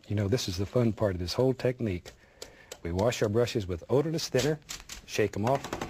You know, this is the fun part of this whole technique. We wash our brushes with odorless thinner, shake them off,